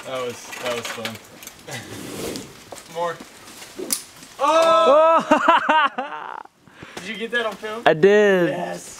That was fun. More. Oh! Did you get that on film? I did. Yes.